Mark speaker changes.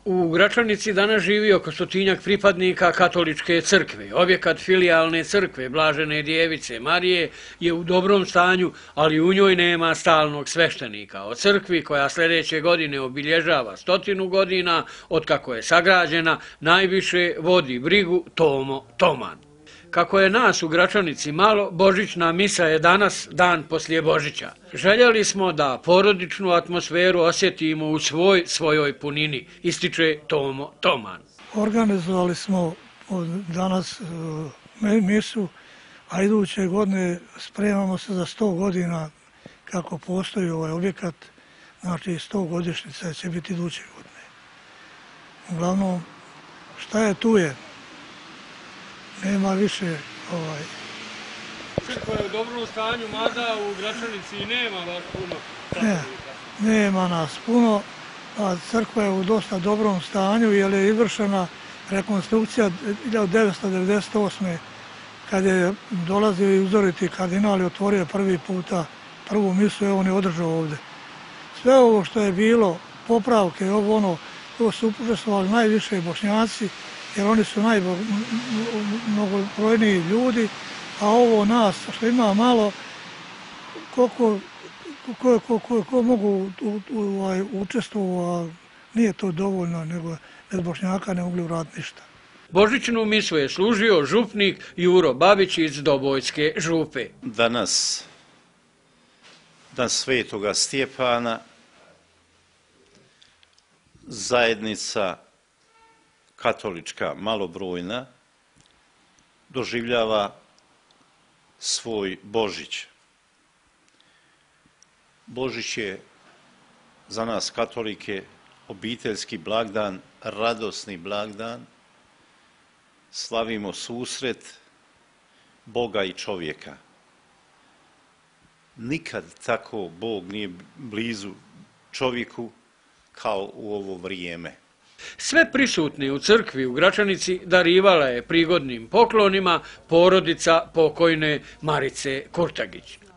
Speaker 1: U Gračanici danas živi oko 100 pripadnika katoličke crkve. Objekat filijalne crkve Blažene Djevice Marije je u dobrom stanju, ali u njoj nema stalnog sveštenika. O crkvi, koja sljedeće godine obilježava 100 godina otkako je sagrađena, najviše vodi brigu Tomo Toman. Kako je nas u Gračanici malo, božićna misa je danas, dan poslije Božića. Željeli smo da porodičnu atmosferu osjetimo u svojoj punini, ističe Tomo Toman.
Speaker 2: Organizovali smo danas misu, a iduće godine spremamo se za 100 godina kako postoji ovaj objekat, znači 100 godišnjica će biti iduće godine. Uglavnom, šta je tu je? Nema više
Speaker 1: Crkva je u dobrom stanju, mada u Gračanici i nema baš puno.
Speaker 2: Nema nas puno, a crkva je u dosta dobrom stanju jer je izvršena rekonstrukcija 1998. kad je dolazio i uzoriti kardinal i otvorio prvi puta prvu misu, on je održao ovdje. Sve ovo što je bilo, popravke, to su učestvovali najviše Bošnjaci, jer oni su najmnogobrojniji ljudi, a ovo nas što ima malo, ko mogu učestvovati, nije to dovoljno, nego bez Bošnjaka ne mogli uraditi ništa.
Speaker 1: Božićnu misu je služio župnik Juro Babić iz Dobojske župe.
Speaker 3: Danas, dan Svetoga Stjepana, zajednica katolička malobrojna doživljava svoj Božić. Božić je za nas katolike obiteljski blagdan, radosni blagdan. Slavimo susret Boga i čovjeka. Nikad tako Bog nije blizu čovjeku kao u ovo vrijeme.
Speaker 1: Sve prisutne u crkvi u Gračanici darivala je prigodnim poklonima porodica pokojne Marice Kurtagić.